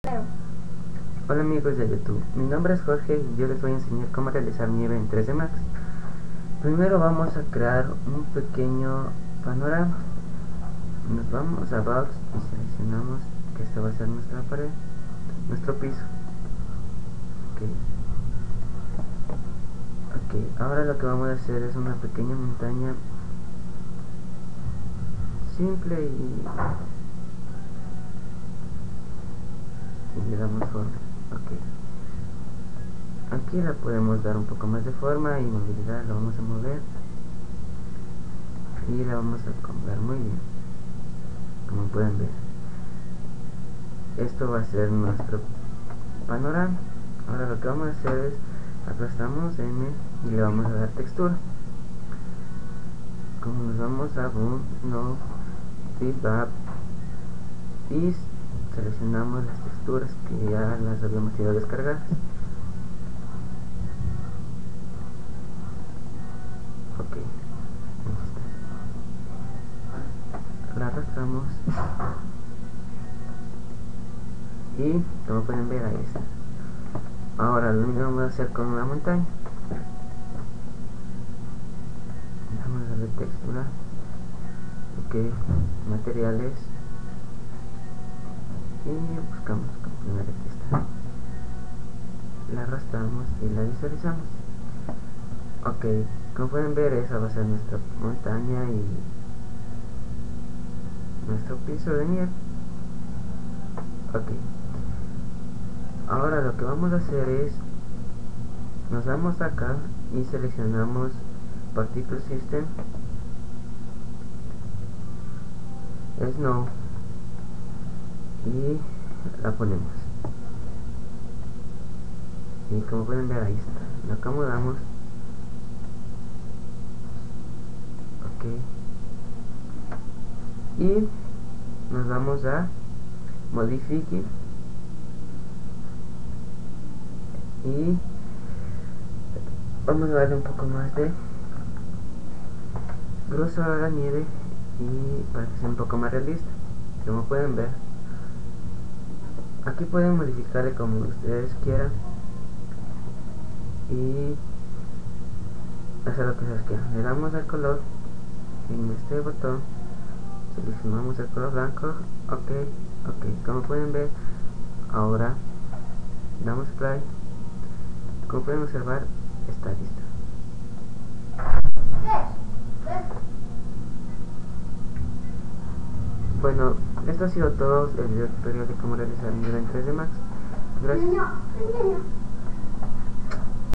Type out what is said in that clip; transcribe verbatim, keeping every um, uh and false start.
Hola amigos de YouTube, mi nombre es Jorge y yo les voy a enseñar cómo realizar nieve en tres D Max. Primero vamos a crear un pequeño panorama. Nos vamos a Box y seleccionamos que esta va a ser nuestra pared, nuestro piso. Ok, okay. Ahora lo que vamos a hacer es una pequeña montaña simple y, y le damos forma. Okay. Aquí la podemos dar un poco más de forma y movilidad, lo vamos a mover y la vamos a acomodar muy bien, como pueden ver. Esto va a ser nuestro panorama. Ahora lo que vamos a hacer es aplastamos M y le vamos a dar textura. Como nos vamos a Boom, No, Feedback y seleccionamos las texturas que ya las habíamos ido descargadas. Ok, la arrastramos y como pueden ver ahí está. Ahora lo mismo vamos a hacer con una montaña. Vamos a darle textura, ok, materiales y buscamos, como pueden ver aquí está, la arrastramos y la visualizamos. Ok, como pueden ver esa va a ser nuestra montaña y nuestro piso de nieve. Ok, ahora lo que vamos a hacer es nos vamos acá y seleccionamos Particle System, Snow y la ponemos. Y como pueden ver ahí está, la acomodamos. Ok, y nos vamos a Modifique y vamos a darle un poco más de grosor a la nieve y para que sea un poco más realista. Como pueden ver, aquí pueden modificarle como ustedes quieran y hacer lo que ustedes quieran. Le damos al color en este botón, seleccionamos el color blanco. Ok, ok, como pueden ver, ahora damos play. Como pueden observar, está listo. Bueno, esto ha sido todo el video tutorial de cómo realizar nivel en tres D Max. Gracias.